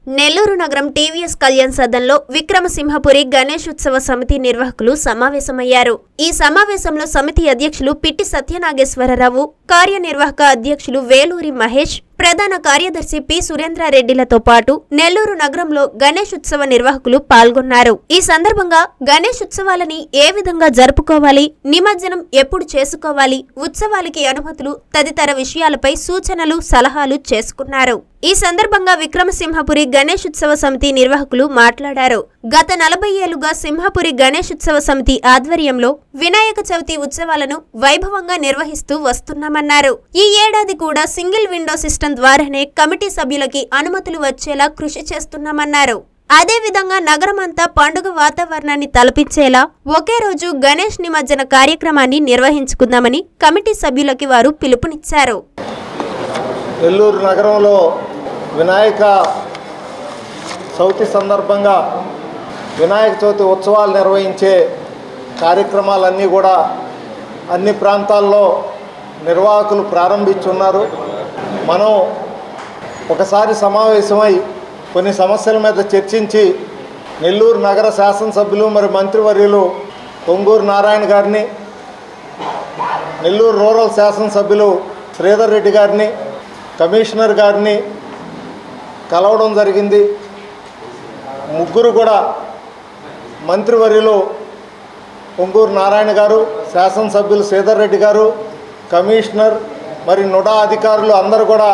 నెల్లూరు నగరం టీవీఎస్ కళ్యాణ్ సదన్లో విక్రమసింహపురి గణేశోత్సవ సమితి నిర్వాహకులు సమావేశమయ్యారు. ఈ సమావేశంలో సమితి అధ్యక్షులు పిట్టి సత్యనాగేశ్వరరావు, కార్యనిర్వాహక అధ్యక్షులు వేలూరి మహేష్, ప్రధాన కార్యదర్శి పి సురేంద్రారెడ్డిలతో పాటు నెల్లూరు నగరంలో గణేశోత్సవ నిర్వాహకులు పాల్గొన్నారు. ఈ సందర్భంగా గణేశోత్సవాలని ఏ విధంగా జరుపుకోవాలి, నిమజ్జనం ఎప్పుడు చేసుకోవాలి, ఉత్సవాలకి అనుమతులు తదితర విషయాలపై సూచనలు, సలహాలు చేసుకున్నారు. ఈ సందర్భంగా విక్రమసింహపురి గణేశోత్సవ సమితి నిర్వాహకులు మాట్లాడారు. గత 40 ఏళ్లుగా సింహపురి గణేశోత్సవ సమితి ఆధ్వర్యంలో వినాయక చవితి ఉత్సవాలను వైభవంగా నిర్వహిస్తూ వస్తున్నామన్నారు. ఈ ఏడాది కూడా సింగిల్ విండో సిస్టమ్ ద్వారానే కమిటీ సభ్యులకి అనుమతులు వచ్చేలా కృషి చేస్తున్నామన్నారు. అదేవిధంగా నగరమంతా పండుగ వాతావరణాన్ని తలపించేలా ఒకే రోజు గణేష్ నిమజ్జన కార్యక్రమాన్ని నిర్వహించుకుందామని కమిటీ సభ్యులకి వారు పిలుపునిచ్చారు. నెల్లూరు నగరంలో వినాయక చవితి సందర్భంగా వినాయక చవితి ఉత్సవాలు నిర్వహించే కార్యక్రమాలన్నీ కూడా అన్ని ప్రాంతాల్లో నిర్వాహకులు ప్రారంభించున్నారు. మనం ఒకసారి సమావేశమై కొన్ని సమస్యల మీద చర్చించి నెల్లూరు నగర శాసనసభ్యులు మరి మంత్రివర్యులు పొంగూరు నారాయణ గారిని, నెల్లూరు రూరల్ శాసనసభ్యులు శ్రీధర్ రెడ్డి గారిని, కమిషనర్ గారిని కలవడం జరిగింది. ముగ్గురు కూడా మంత్రివర్యులు పొంగూరు నారాయణ గారు, శాసనసభ్యులు శ్రీధర్ రెడ్డి గారు, కమిషనర్ మరి నుడా అధికారులు అందరూ కూడా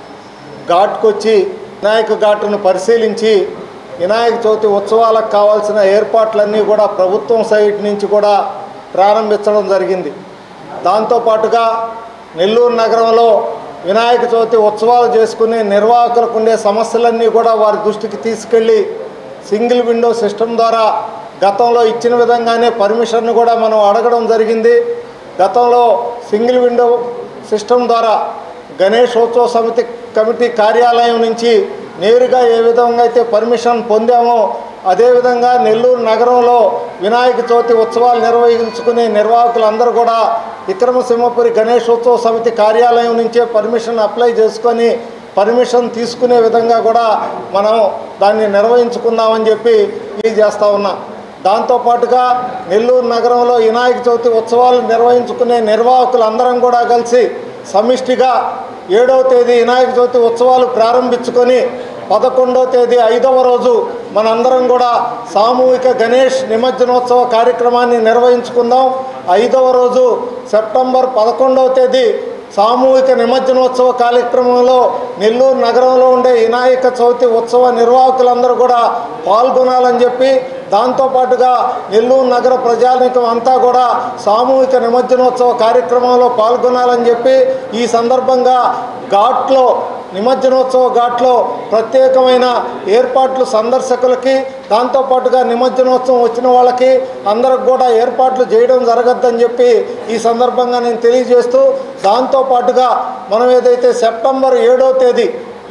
ఘాట్కొచ్చి వినాయక ఘాటును పరిశీలించి వినాయక చవితి ఉత్సవాలకు కావాల్సిన ఏర్పాట్లన్నీ కూడా ప్రభుత్వం సైడ్ నుంచి కూడా ప్రారంభించడం జరిగింది. దాంతోపాటుగా నెల్లూరు నగరంలో వినాయక చవితి ఉత్సవాలు చేసుకునే నిర్వాహకులకు ఉండే సమస్యలన్నీ కూడా వారి దృష్టికి తీసుకెళ్ళి సింగిల్ విండో సిస్టమ్ ద్వారా గతంలో ఇచ్చిన విధంగానే పర్మిషన్ను కూడా మనం అడగడం జరిగింది. గతంలో సింగిల్ విండో సిస్టమ్ ద్వారా గణేశోత్సవ సమితి కమిటీ కార్యాలయం నుంచి నేరుగా ఏ విధంగా అయితే పర్మిషన్ పొందామో అదేవిధంగా నెల్లూరు నగరంలో వినాయక చవితి ఉత్సవాలు నిర్వహించుకునే నిర్వాహకులందరూ కూడా విక్రమసింహపురి గణేశోత్సవ సమితి కార్యాలయం నుంచే పర్మిషన్ అప్లై చేసుకొని పర్మిషన్ తీసుకునే విధంగా కూడా మనం దాన్ని నిర్వహించుకుందామని చెప్పి తెలియజేస్తూ ఉన్నాం. దాంతోపాటుగా నెల్లూరు నగరంలో వినాయక చవితి ఉత్సవాలు నిర్వహించుకునే నిర్వాహకులందరం కూడా కలిసి సమిష్టిగా 7వ తేదీ వినాయక చవితి ఉత్సవాలు ప్రారంభించుకొని 11వ తేదీ 5వ రోజు మనందరం కూడా సామూహిక గణేష్ నిమజ్జనోత్సవ కార్యక్రమాన్ని నిర్వహించుకుందాం. 5వ రోజు సెప్టెంబర్ 11వ తేదీ సామూహిక నిమజ్జనోత్సవ కార్యక్రమంలో నెల్లూరు నగరంలో ఉండే వినాయక చవితి ఉత్సవ నిర్వాహకులందరూ కూడా పాల్గొనాలని చెప్పి, దాంతోపాటుగా నెల్లూరు నగర ప్రజానీకం అంతా కూడా సామూహిక నిమజ్జనోత్సవ కార్యక్రమంలో పాల్గొనాలని చెప్పి ఈ సందర్భంగా ఘాట్లో నిమజ్జనోత్సవ ఘాట్లో ప్రత్యేకమైన ఏర్పాట్లు సందర్శకులకి, దాంతోపాటుగా నిమజ్జనోత్సవం వచ్చిన వాళ్ళకి అందరికి కూడా ఏర్పాట్లు చేయడం జరగద్దని చెప్పి ఈ సందర్భంగా నేను తెలియజేస్తూ, దాంతోపాటుగా మనం ఏదైతే సెప్టెంబర్ 7వ తేదీ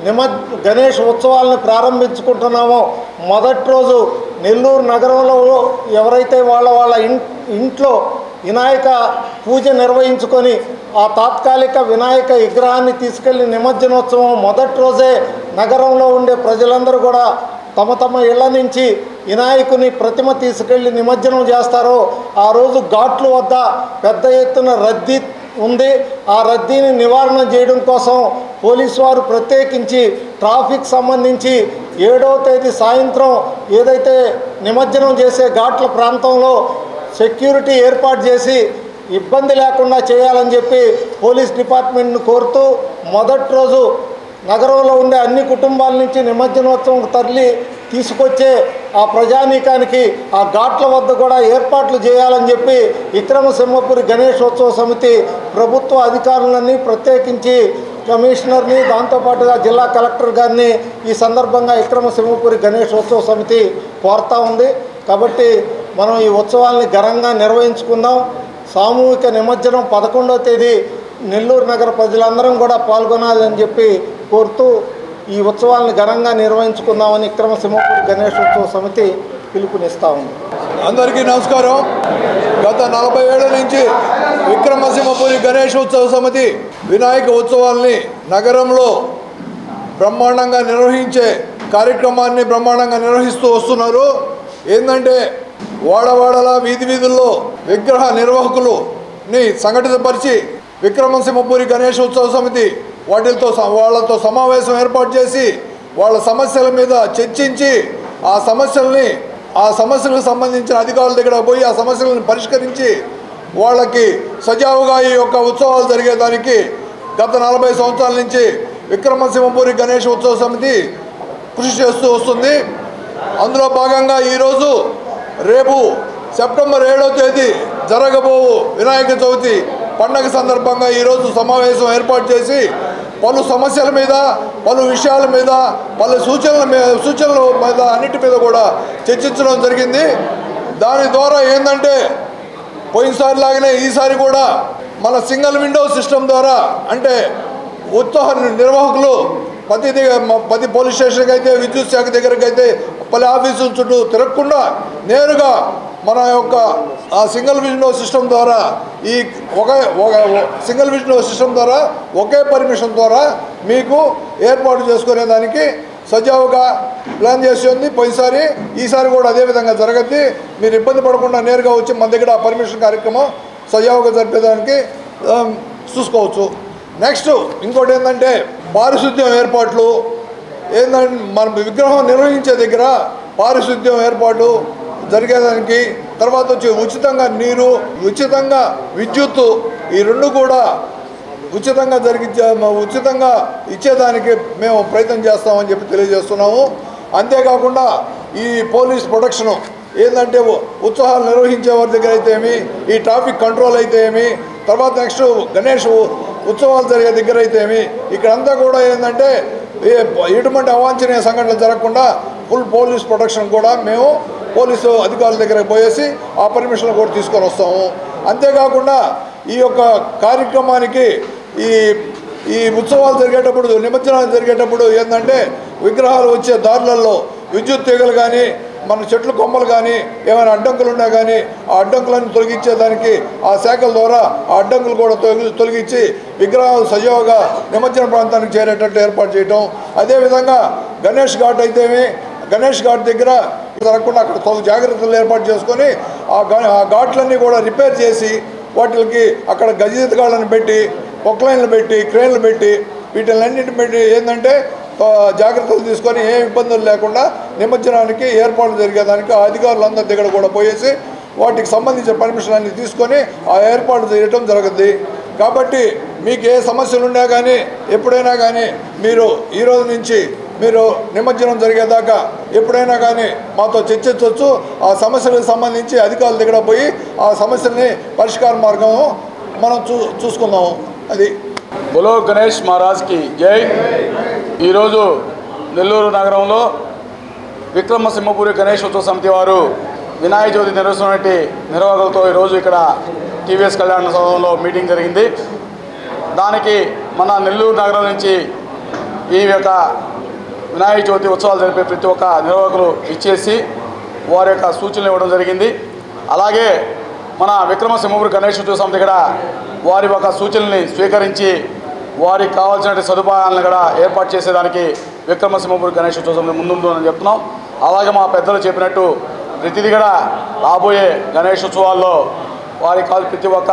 గణేష్ ఉత్సవాలను ప్రారంభించుకుంటున్నామో మొదటి రోజు నెల్లూరు నగరంలో ఎవరైతే వాళ్ళ ఇంట్లో వినాయక పూజ నిర్వహించుకొని ఆ తాత్కాలిక వినాయక విగ్రహాన్ని తీసుకెళ్లి నిమజ్జనోత్సవం మొదటి రోజే నగరంలో ఉండే ప్రజలందరూ కూడా తమ తమ ఇళ్ల నుంచి వినాయకుని ప్రతిమ తీసుకెళ్లి నిమజ్జనం చేస్తారో ఆ రోజు ఘాట్ల వద్ద పెద్ద ఎత్తున రద్దీ ఉంది. ఆ రద్దీని నివారణ చేయడం కోసం పోలీసు వారు ప్రత్యేకించి ట్రాఫిక్ సంబంధించి 7వ తేదీ సాయంత్రం ఏదైతే నిమజ్జనం చేసే ఘాట్ల ప్రాంతంలో సెక్యూరిటీ ఏర్పాటు చేసి ఇబ్బంది లేకుండా చేయాలని చెప్పి పోలీస్ డిపార్ట్మెంట్ను కోరుతూ మొదటి రోజు నగరంలో ఉండే అన్ని కుటుంబాల నుంచి నిమజ్జనోత్సవం తరలి తీసుకొచ్చే ఆ ప్రజానీకానికి ఆ ఘాట్ల వద్ద కూడా ఏర్పాట్లు చేయాలని చెప్పి విక్రమసింహపురి గణేశోత్సవ సమితి ప్రభుత్వ అధికారులన్నీ ప్రత్యేకించి కమిషనర్ని, దాంతోపాటుగా జిల్లా కలెక్టర్ గారిని ఈ సందర్భంగా విక్రమసింహపురి గణేశోత్సవ సమితి కోరుతూ ఉంది. కాబట్టి మనం ఈ ఉత్సవాల్ని ఘనంగా నిర్వహించుకుందాం. సామూహిక నిమజ్జనం 11వ తేదీ నెల్లూరు నగర ప్రజలందరం కూడా పాల్గొనాలని చెప్పి కోరుతూ ఈ ఉత్సవాలను ఘనంగా నిర్వహించుకుందామని విక్రమసింహపురి గణేశోత్సవ సమితి పిలుపునిస్తూ ఉంది. అందరికీ నమస్కారం. గత 40 ఏళ్ల నుంచి విక్రమసింహపురి గణేశోత్సవ సమితి వినాయక ఉత్సవాల్ని నగరంలో బ్రహ్మాండంగా నిర్వహించే కార్యక్రమాన్ని బ్రహ్మాండంగా నిర్వహిస్తూ వస్తున్నారు. ఏంటంటే వాడవాడలా వీధి వీధుల్లో విగ్రహ నిర్వాహకులని సంఘటితపరిచి విక్రమసింహపురి గణేశోత్సవ సమితి వాళ్ళతో సమావేశం ఏర్పాటు చేసి వాళ్ళ సమస్యల మీద చర్చించి ఆ సమస్యలకు సంబంధించిన అధికారుల దగ్గర పోయి ఆ సమస్యలను పరిష్కరించి వాళ్ళకి సజావుగా ఈ యొక్క ఉత్సవాలు జరిగేదానికి గత 40 సంవత్సరాల నుంచి విక్రమసింహపురి గణేష్ ఉత్సవ సమితి కృషి చేస్తూ వస్తుంది. అందులో భాగంగా ఈరోజు రేపు సెప్టెంబర్ 7వ తేదీ జరగబోవు వినాయక చవితి పండగ సందర్భంగా ఈరోజు సమావేశం ఏర్పాటు చేసి పలు సమస్యల మీద, పలు విషయాల మీద, పలు సూచనల మీద అన్నిటి మీద కూడా చర్చించడం జరిగింది. దాని ద్వారా ఏంటంటే పోయినసారి లాగానే ఈసారి కూడా మన సింగిల్ విండో సిస్టమ్ ద్వారా అంటే ఉత్సవ నిర్వాహకులు ప్రతి పోలీస్ స్టేషన్కి అయితే, విద్యుత్ శాఖ దగ్గరికి అయితే, పలు ఆఫీసుల చుట్టూ తిరగకుండా నేరుగా మన యొక్క ఆ సింగిల్ విండో సిస్టమ్ ద్వారా సింగిల్ విండో సిస్టమ్ ద్వారా ఒకే పర్మిషన్ ద్వారా మీకు ఏర్పాటు చేసుకునేదానికి సజావుగా ప్లాన్ చేసి ఉంది పోయినసారి. ఈసారి కూడా అదేవిధంగా జరగద్ది. మీరు ఇబ్బంది పడకుండా నేరుగా వచ్చి మన దగ్గర పర్మిషన్ కార్యక్రమం సజావుగా జరిపేదానికి చూసుకోవచ్చు. నెక్స్ట్ ఇంకోటి ఏంటంటే పారిశుద్ధ్యం ఏర్పాట్లు. ఏంటంటే మన విగ్రహం నిర్వహించే దగ్గర పారిశుద్ధ్యం ఏర్పాటు జరిగేదానికి, తర్వాత వచ్చి ఉచితంగా నీరు, ఉచితంగా విద్యుత్తు, ఈ రెండు కూడా ఉచితంగా ఇచ్చేదానికి మేము ప్రయత్నం చేస్తామని చెప్పి తెలియజేస్తున్నాము. అంతేకాకుండా ఈ పోలీస్ ప్రొటెక్షను ఏంటంటే ఉత్సవాలు నిర్వహించే వారి దగ్గర అయితే ఏమి, ఈ ట్రాఫిక్ కంట్రోల్ అయితే ఏమి, తర్వాత నెక్స్ట్ గణేష్ ఉత్సవాలు జరిగే దగ్గర అయితే ఏమి, ఇక్కడంతా కూడా ఏంటంటే ఎటువంటి అవాంఛనీయ సంఘటనలు జరగకుండా ఫుల్ పోలీస్ ప్రొటెక్షన్ కూడా మేము పోలీసు అధికారుల దగ్గరకు పోయేసి ఆ పర్మిషన్లు కూడా తీసుకొని వస్తాము. అంతేకాకుండా ఈ యొక్క కార్యక్రమానికి ఈ ఉత్సవాలు జరిగేటప్పుడు, నిమజ్జనాలు జరిగేటప్పుడు ఏంటంటే విగ్రహాలు వచ్చే దారులలో విద్యుత్ తీగలు కానీ, మన చెట్లు కొమ్మలు కానీ ఏమైనా అడ్డంకులు ఉన్నా కానీ ఆ అడ్డంకులను తొలగించేదానికి ఆ శాఖల ద్వారా ఆ అడ్డంకులు కూడా తొలగించి విగ్రహాలు సజావుగా నిమజ్జన ప్రాంతానికి చేరేటట్టు ఏర్పాటు చేయటం. అదేవిధంగా గణేష్ ఘాట్ అయితేమి, గణేష్ ఘాట్ దగ్గర జరగకుండా అక్కడ జాగ్రత్తలు ఏర్పాటు చేసుకొని ఆ ఘాట్లన్నీ కూడా రిపేర్ చేసి వాటికి అక్కడ గజీతగాళ్ళని పెట్టి, పొక్లైన్లు పెట్టి, క్రేన్లు పెట్టి, వీటిలన్నింటిని పెట్టి ఏంటంటే జాగ్రత్తలు తీసుకొని ఏ ఇబ్బందులు లేకుండా నిమజ్జనానికి ఏర్పాట్లు జరిగేదానికి ఆ అధికారులందరి దగ్గర కూడా పోయేసి వాటికి సంబంధించిన పర్మిషన్ అన్ని తీసుకొని ఆ ఏర్పాటు చేయటం జరుగుద్ది. కాబట్టి మీకు ఏ సమస్యలు ఉన్నా కానీ ఎప్పుడైనా కానీ మీరు ఈరోజు నుంచి మీరు నిమజ్జనం జరిగేదాకా ఎప్పుడైనా కానీ మాతో చర్చించవచ్చు. ఆ సమస్యలకు సంబంధించి అధికారుల దగ్గర పోయి ఆ సమస్యల్ని పరిష్కార మార్గం మనం చూసుకుందాము. అది బోలో గణేష్ మహారాజ్కి జై. ఈరోజు నెల్లూరు నగరంలో విక్రమసింహపురి గణేష్ ఉత్సవ సమితి వారు వినాయక చవితి నిర్వహిస్తున్నటువంటి నిర్వాహకులతో ఈరోజు ఇక్కడ టీవీఎస్ కళ్యాణ సౌధంలో మీటింగ్ జరిగింది. దానికి మన నెల్లూరు నగరం నుంచి ఈ యొక్క వినాయక చవితి ఉత్సవాలు జరిపే ప్రతి ఒక్క నిర్వాహకులు ఇచ్చేసి వారి యొక్క సూచనలు ఇవ్వడం జరిగింది. అలాగే మన విక్రమసింహపురి గణేష్ ఉత్సవ సమితి కూడా వారి యొక్క సూచనల్ని స్వీకరించి వారికి కావాల్సిన సదుపాయాలను కూడా ఏర్పాటు చేసేదానికి విక్రమసింహపురి గణేష్ ఉత్సవ సమితి ముందుందని చెప్తున్నాం. అలాగే మా పెద్దలు చెప్పినట్టు ప్రతిదీ కూడా రాబోయే గణేష్ ఉత్సవాల్లో వారికి కావాలి ప్రతి ఒక్క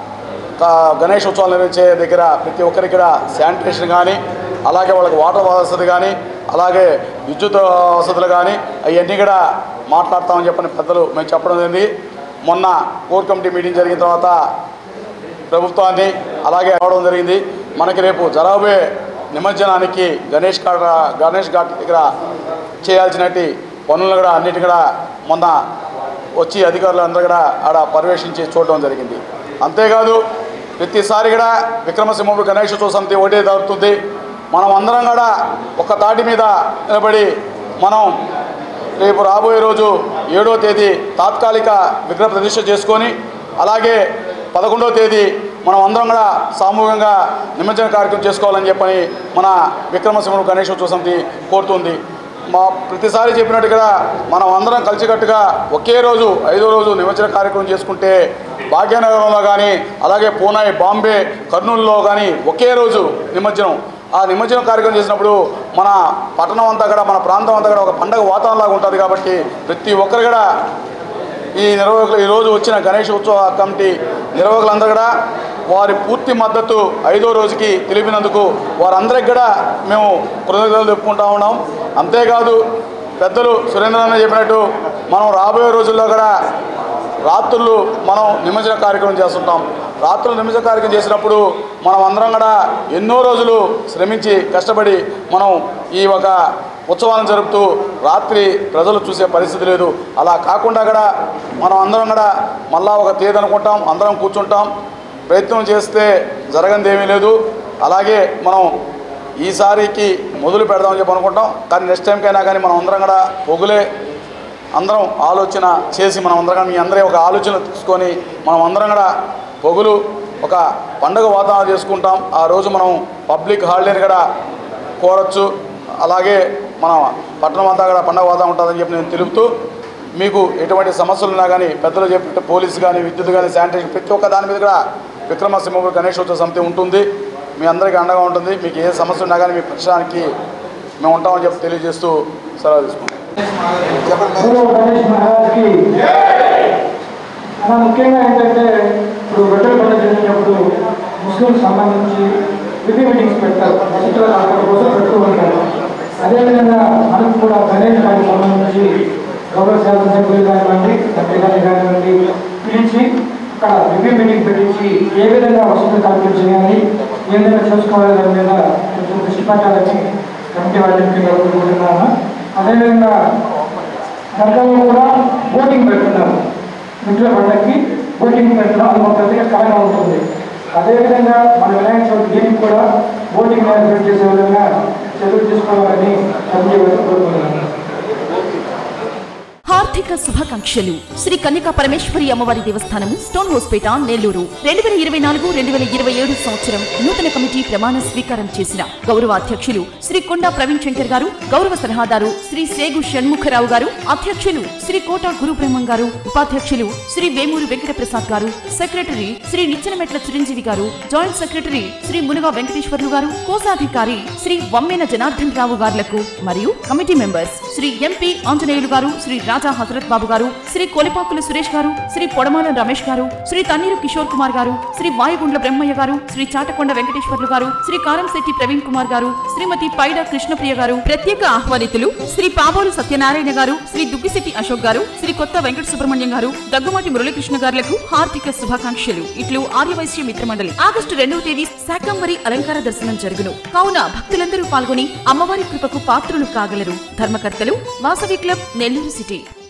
గణేష్ ఉత్సవాలు నిర్వహించే దగ్గర ప్రతి ఒక్కరికి కూడా శానిటేషన్ కానీ, అలాగే వాళ్ళకి వాటర్ వసతి కానీ, అలాగే విద్యుత్ వసతులు కానీ అవన్నీ కూడా మాట్లాడతామని చెప్పని పెద్దలు మేము చెప్పడం జరిగింది. మొన్న కోర్ కమిటీ మీటింగ్ జరిగిన తర్వాత ప్రభుత్వాన్ని అలాగే అవడం జరిగింది. మనకి రేపు జరగబోయే నిమజ్జనానికి గణేష్ ఘాట్ దగ్గర చేయాల్సినట్టు పనులను కూడా అన్నిటి కూడా మొన్న వచ్చి అధికారులు అందరూ కూడా ఆడ పర్యవేక్షించి చూడడం జరిగింది. అంతేకాదు ప్రతిసారి కూడా విక్రమసింహపురి గణేష్ ఉత్సవ సమితి ఒకటే జరుగుతుంది. మనం అందరం కూడా ఒక తాటి మీద నిలబడి మనం రేపు రాబోయే రోజు 7వ తేదీ తాత్కాలిక విగ్రహ ప్రతిష్ఠ చేసుకొని, అలాగే 11వ తేదీ మనం అందరం కూడా సామూహికంగా నిమజ్జన కార్యక్రమం చేసుకోవాలని చెప్పని మన విక్రమసింహపురి గణేష్ ఉత్సవ సమితి కోరుతుంది. మా ప్రతిసారి చెప్పినట్టుగా మనం అందరం కలిసికట్టుగా ఒకే రోజు 5వ రోజు నిమజ్జన కార్యక్రమం చేసుకుంటే భాగ్యనగరంలో కానీ, అలాగే పూణే, బాంబే, కర్నూలులో కానీ ఒకే రోజు నిమజ్జనం ఆ నిమజ్జనం కార్యక్రమం చేసినప్పుడు మన పట్టణం అంతా కూడా మన ప్రాంతం అంతా కూడా ఒక పండగ వాతావరణంలాగా ఉంటుంది కాబట్టి ప్రతి ఒక్కరు కూడా ఈ నిర్వాహకులు ఈరోజు వచ్చిన గణేష్ ఉత్సవ కమిటీ నిర్వాహకులందరూ కూడా వారి పూర్తి మద్దతు 5వ రోజుకి తెలిపినందుకు వారందరికి కూడా మేము కృతజ్ఞతలు చెప్పుకుంటా ఉన్నాం. అంతేకాదు పెద్దలు సురేంద్రన్న చెప్పినట్టు మనం రాబోయే రోజుల్లో కూడా రాత్రులు మనం నిమజ్జన కార్యక్రమం చేస్తుంటాం. రాత్రులు నిమజ్జన కార్యక్రమం చేసినప్పుడు మనం అందరం కూడా ఎన్నో రోజులు శ్రమించి కష్టపడి మనం ఈ ఒక ఉత్సవాలను జరుపుతూ రాత్రి ప్రజలు చూసే పరిస్థితి లేదు. అలా కాకుండా కూడా మనం అందరం కూడా మళ్ళా ఒక తేదీ అనుకుంటాం, అందరం కూర్చుంటాం, ప్రయత్నం చేస్తే జరగనిది ఏమీ లేదు. అలాగే మనం ఈసారికి మొదలు పెడదామని చెప్పి అనుకుంటాం. కానీ నెక్స్ట్ టైంకైనా కానీ మనం అందరం కూడా పొగులే అందరం ఆలోచన చేసి మనం అందరం మీ అందరే ఒక ఆలోచన తీసుకొని మనం అందరం కూడా పొగులు ఒక పండుగ వాతావరణం చేసుకుంటాం. ఆ రోజు మనం పబ్లిక్ హాలిడేని కూడా కోరచ్చు. అలాగే మన పట్టణం అంతా కూడా పండుగ వాతావరణం ఉంటుందని చెప్పి నేను తెలుపుతూ మీకు ఎటువంటి సమస్యలు ఉన్నా కానీ పెద్దలు చెప్పినట్టు పోలీసు కానీ విద్యుత్ కానీ శానిటేషన్ ప్రతి ఒక్క దాని మీద కూడా విక్రమసింహపురి గణేశోత్సవ సమితి ఉంటుంది. మీ అందరికీ అండగా ఉంటుంది. మీకు ఏ సమస్య ఉన్నా కానీ మీ ప్రశ్నకి మేము ఉంటామని చెప్పి తెలియజేస్తూ సెలవు తీసుకుంటాం. ముఖ్యంగా ఏంటంటే ఇప్పుడు రొట్టెల పండుగ జరిగినప్పుడు ముస్లింకి సంబంధించి రివ్యూ మీటింగ్స్ పెడతారు, వసతుల కోసం పెడుతూ ఉంటారు. అదేవిధంగా మనకు కూడా గణేష్ గారికి సంబంధించి గౌరవ శాసనసభ్యులు కానివ్వండి, మంత్రి గారిని కానివ్వండి పిలిచి అక్కడ రివ్యూ మీటింగ్ పెట్టించి ఏ విధంగా వసతులు కల్పించాలి, ఏ విధంగా చూసుకోవాలి దాని మీద కొంచెం దృష్టి పెట్టాలని కమిటీ వాళ్ళకి కోరుకుంటున్నాను. అదేవిధంగా గతంలో కూడా బోటింగ్ పెడుతున్నారు, మిత్రుల పండుగకి బోటింగ్ పెట్టడం అది ఒక ప్రత్యేక కళగా ఉంటుంది. అదేవిధంగా మన వినాయక చవితి దీనికి కూడా బోటింగ్ ఏర్పాటు చేసే విధంగా చర్యలు తీసుకోవాలని కమిటీ వాళ్ళకి కోరుకుంటున్నాను. ఆర్థిక శుభాకాంక్షలు. శ్రీ కన్యకా పరమేశ్వరి అమ్మవారి దేవస్థానము, స్టోన్ హౌస్పేట, నెల్లూరు. 2024-2027 సంవత్సరం నూతన కమిటీ ప్రమాణ స్వీకారం చేసిన గౌరవ అధ్యక్షులు శ్రీ కొండా ప్రవీణ్ శంకర్ గారు, గౌరవ సలహాదారు శ్రీ సేగు షణ్ముఖరావు గారు, అధ్యక్షులు శ్రీ కోట గురుబ్రహ్మం గారు, ఉపాధ్యక్షులు శ్రీ వేమూరు వెంకట ప్రసాద్ గారు, secretary Shri Nichenametla Chiranjeevi garu, joint secretary Shri Munuga Venkateswarlu garu, కోశాధికారి శ్రీ వమ్మెన జనార్దన్ రావు గారులకు మరియు committee members Shri MP Anjaneyulu garu, Shri రాజా హజరత్ బాబు గారు, శ్రీ కొలిపాకుల సురేష్ గారు, శ్రీ పొడమాల రమేష్ గారు, శ్రీ తన్నీరు కిషోర్ కుమార్ గారు, శ్రీ వాయుగుండ్ల బ్రహ్మయ్య గారు, శ్రీ చాటకొండ వెంకటేశ్వర్లు గారు, శ్రీ కారంశెట్టి ప్రవీణ్ కుమార్ గారు, శ్రీమతి పైడ కృష్ణప్రియ గారు, ప్రత్యేక ఆహ్వానితులు శ్రీ పాబోలు సత్యనారాయణ గారు, శ్రీ దుగ్గిశెట్టి అశోక్ గారు, శ్రీ కొత్త వెంకట సుబ్రహ్మణ్యం గారు, దగ్గుమాటి మురళీకృష్ణ గారులకు హార్దిక శుభాకాంక్షలు. ఇట్లు ఆర్యవైశ్య మిత్రమండలి. ఆగస్టు 2వ తేదీ శాకంబరి అలంకార దర్శనం జరుగును. కావున భక్తులందరూ పాల్గొని అమ్మవారి కృపకు పాత్రులు కాగలరు. ధర్మకర్తలు వాసవి క్లబ్, నెల్లూరు సిటీ.